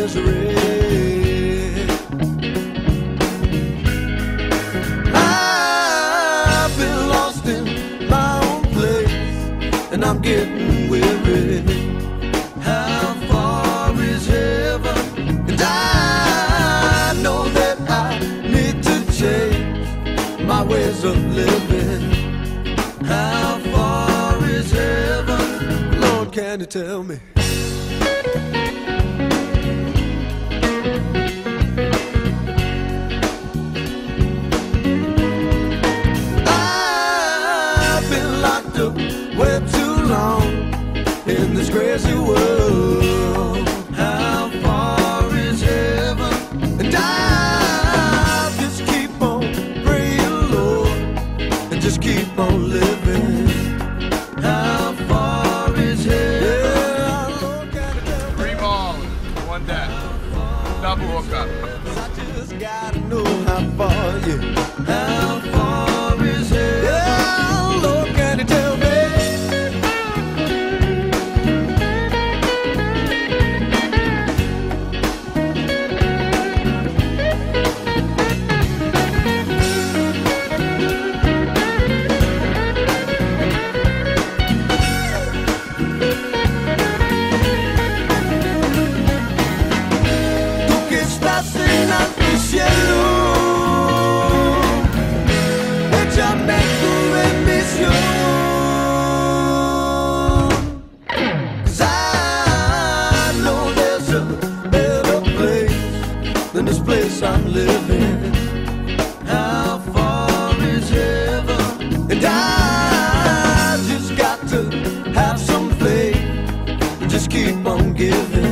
misery. I've been lost in my own place, and I'm getting weary. How far is heaven? And I know that I need to change my ways of living. How far is heaven? Lord, can you tell me? I've been locked up way too long in this crazy world. How far is heaven? And I just keep on praying, Lord, and just keep on living. How far is heaven? Yeah, Lord, can you tell me? 3 balls, 1 deck. Double hookup. I just gotta know how far, yeah. How far is heaven? Yeah, Lord, can you tell me? Tú que estás en alto cielo, échame tu bendición. 'Cause I know there's a better place than this place I'm living. How far is heaven? And I just got to have some faith and just keep on giving.